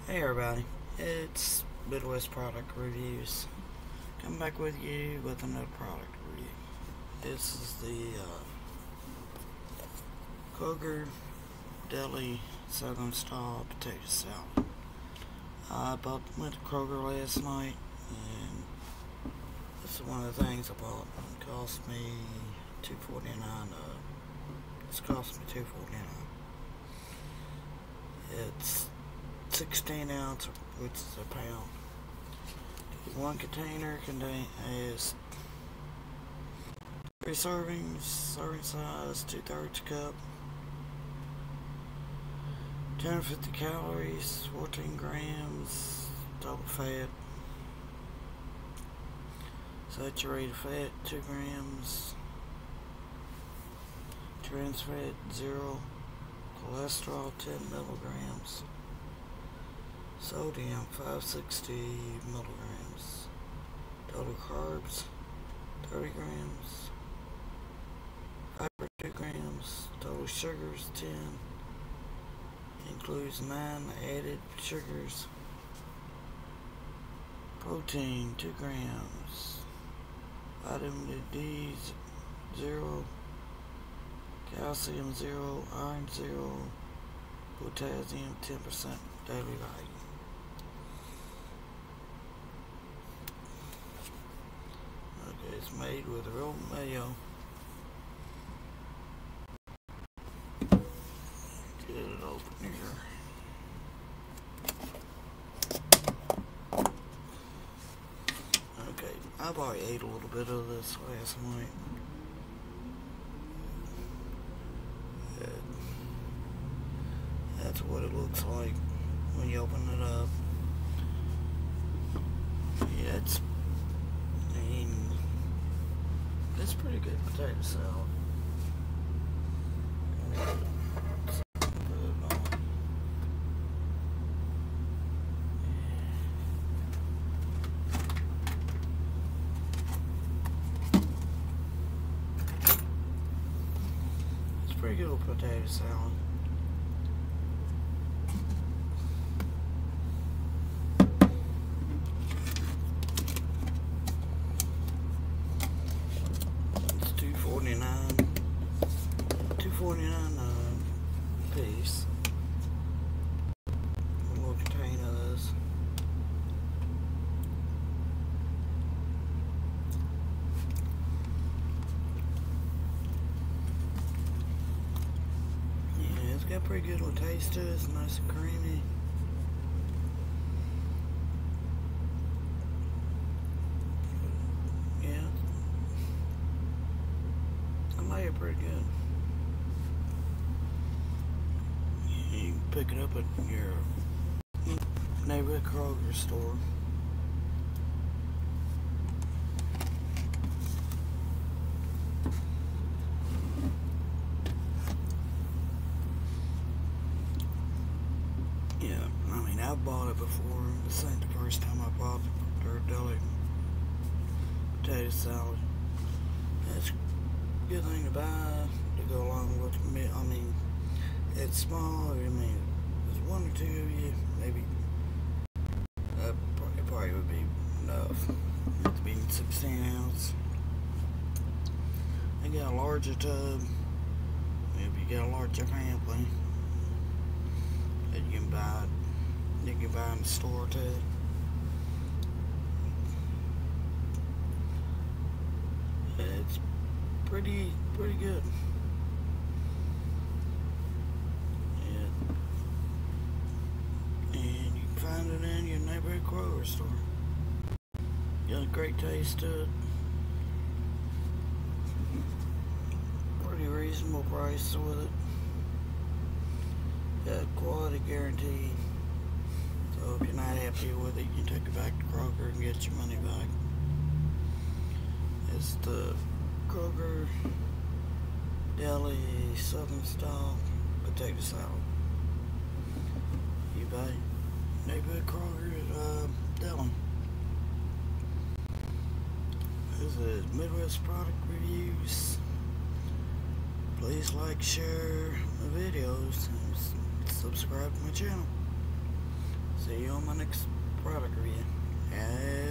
Hey everybody, it's Midwest Product Reviews. Coming back with you with another product review. This is the Kroger Deli Southern Style Potato Salad. I went to Kroger last night, and this is one of the things I bought. It cost me $2.49. It's cost me $2.49. It's 16 ounce, which is a pound. One container has 3 servings, serving size 2/3 cup, 250 calories, 14 grams, total fat, saturated fat 2 grams, trans fat 0, cholesterol 10 milligrams, sodium 560 milligrams, total carbs 30 grams, fiber 2 grams, total sugars 10, includes 9 added sugars, protein 2 grams, vitamin D 0, calcium 0, iron 0, potassium 10% daily value. Okay, it's made with real mayo. Get it open here. Okay, I've already ate a little bit of this last night. That's what it looks like when you open it up. Yeah, it's pretty good potato salad. It's pretty good potato salad. $2.49 a piece. A little container of this. Yeah, it's got a pretty good little taste to it. It's nice and creamy. Yeah, I like it pretty good. You can pick it up at your neighborhood Kroger store. Yeah, I mean, I've bought it before. This ain't the first time I bought their deli potato salad. It's a good thing to buy to go along with me. I mean, it's small. I mean, there's 1 or 2 of you, maybe. It probably would be enough. It's being 16 ounce. I got a larger tub. If you got a larger family, that you can buy in the store too. It's pretty good. And you can find it in your neighborhood Kroger store. Got a great taste to it. Pretty reasonable price with it. Got quality guarantee. So if you're not happy with it, you can take it back to Kroger and get your money back. It's the Kroger Deli Southern Style Potato Salad. You buy neighborhood Kroger at Deli. This is Midwest Product Reviews. Please like, share my videos, and subscribe to my channel. See you on my next product review.